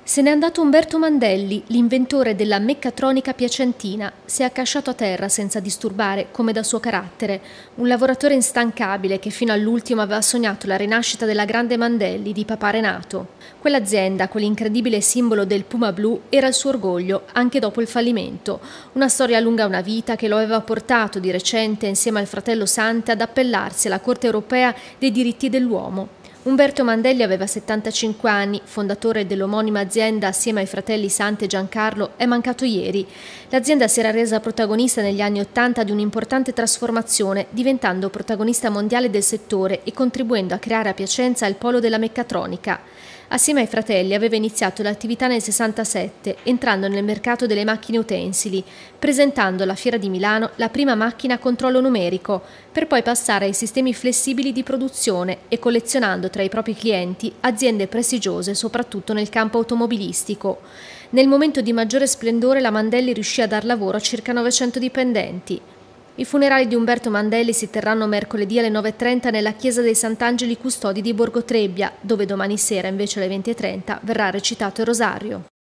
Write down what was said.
Se n'è andato Umberto Mandelli, l'inventore della meccatronica piacentina. Si è accasciato a terra senza disturbare, come da suo carattere. Un lavoratore instancabile che fino all'ultimo aveva sognato la rinascita della grande Mandelli di papà Renato. Quell'azienda, quell'incredibile simbolo del Puma blu, era il suo orgoglio, anche dopo il fallimento. Una storia lunga una vita che lo aveva portato di recente, insieme al fratello Sante, ad appellarsi alla Corte europea dei diritti dell'uomo. Umberto Mandelli aveva 75 anni, fondatore dell'omonima azienda assieme ai fratelli Sante e Giancarlo, è mancato ieri. L'azienda si era resa protagonista negli anni '80 di un'importante trasformazione, diventando protagonista mondiale del settore e contribuendo a creare a Piacenza il polo della meccatronica. Assieme ai fratelli aveva iniziato l'attività nel '67, entrando nel mercato delle macchine utensili, presentando alla Fiera di Milano la prima macchina a controllo numerico, per poi passare ai sistemi flessibili di produzione e collezionando tra i propri clienti aziende prestigiose soprattutto nel campo automobilistico. Nel momento di maggiore splendore la Mandelli riuscì a dar lavoro a circa 900 dipendenti. I funerali di Umberto Mandelli si terranno mercoledì alle 9:30 nella chiesa dei Sant'Angeli Custodi di Borgo Trebbia, dove domani sera invece alle 20:30 verrà recitato il rosario.